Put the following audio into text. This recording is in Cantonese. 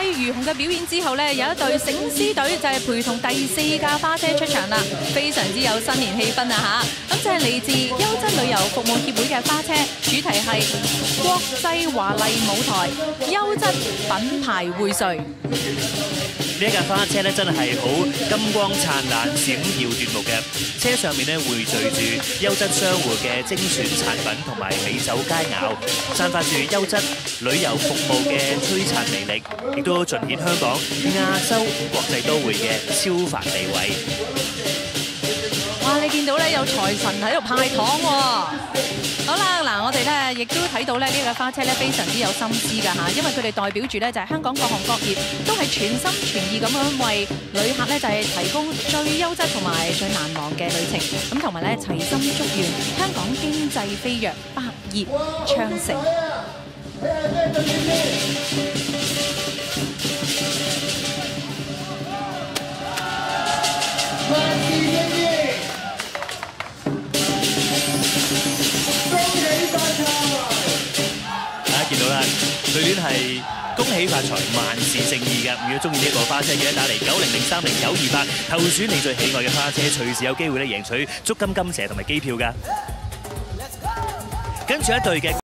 如虹嘅表演之後咧，有一隊醒獅隊就係陪同第4架花車出場啦，非常之有新年氣氛啊嚇！咁就係嚟自優質旅遊服務協會嘅花車，主題係國際華麗舞台，優質品牌薈萃。 呢一架花車咧真係好金光燦爛、閃耀奪目嘅，車上面咧匯聚住優質商戶嘅精選產品同埋美酒佳肴，散發住優質旅遊服務嘅璀璨魅力，亦都盡顯香港亞洲國際都會嘅超凡地位。 哇！你見到咧有財神喺度派糖喎。好啦，嗱，我哋咧亦都睇到咧呢個花車咧非常之有心思㗎嚇，因為佢哋代表住咧就係香港各行各業都係全心全意咁樣為旅客咧就係提供最優質同埋最難忘嘅旅程，咁同埋咧齊心祝願香港經濟飛躍，百業昌盛。 見到啦，對聯係恭喜發財，萬事勝意㗎。如果中意呢個花車，記得打嚟90030928投選你最喜愛嘅花車，隨時有機會咧贏取足金金蛇同埋機票㗎。跟住一隊嘅